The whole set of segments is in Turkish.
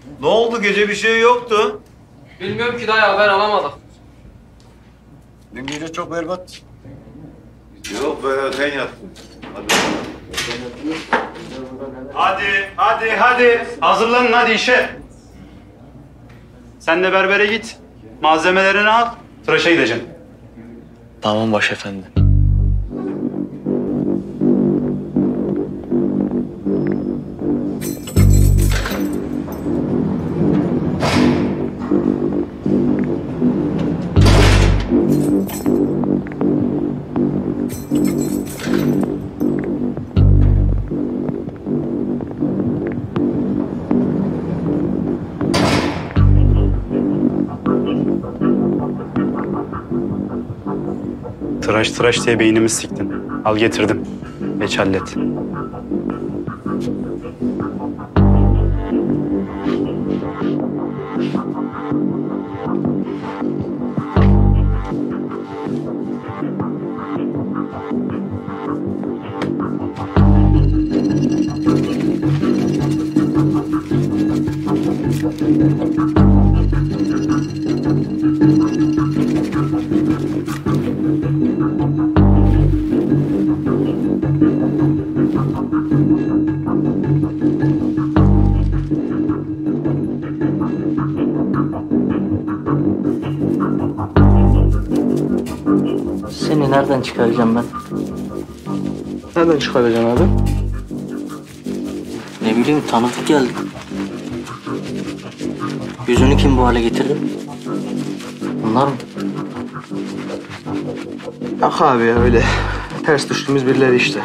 Ne oldu? Gece bir şey yoktu. Bilmiyorum ki dayı, haber alamadık. Dün gece çok berbat. Yok be, ben yattım. Hadi. Hazırlanın hadi işe. Sen de berbere git. Malzemelerini al. Tıraşa gideceksin. Tamam başefendi. Tıraş diye beynimi siktin. Al getirdim. Geç hallet. Seni nereden çıkaracağım ben? Nereden çıkaracaksın abi? Ne bileyim, tanıdık geldi. Yüzünü kim bu hale getirdi? Bunlar mı? Yok abi ya, öyle ters düştüğümüz birileri işte.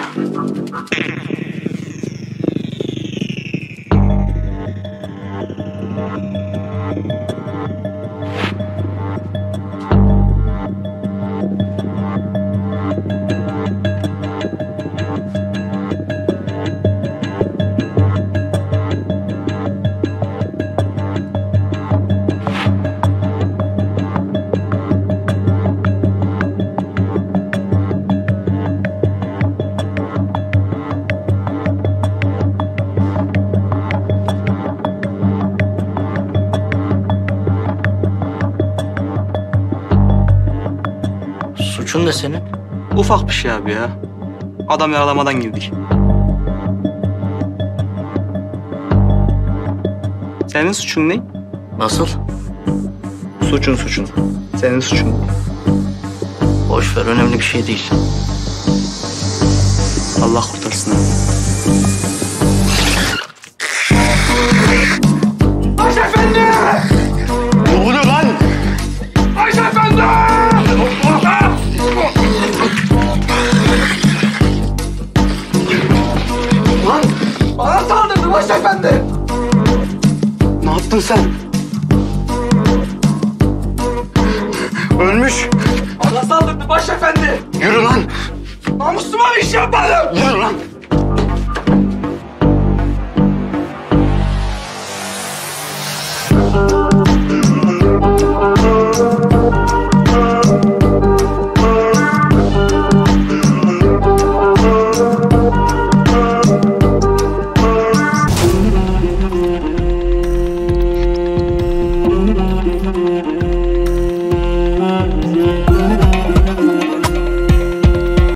Suçun ne senin? Ufak bir şey abi ya. Adam yaralamadan girdik. Senin suçun ne? Nasıl? Suçun. Senin suçun. Boş ver, önemli bir şey değil. Allah kurtarsın abi. Başefendi! Ne oluyor lan? Başefendi! Lan! Bana saldırdı başefendi! Ne yaptın sen? Ölmüş. Bana saldırdı başefendi! Yürü lan. Namusuma bir iş yapmadım! Yürü lan.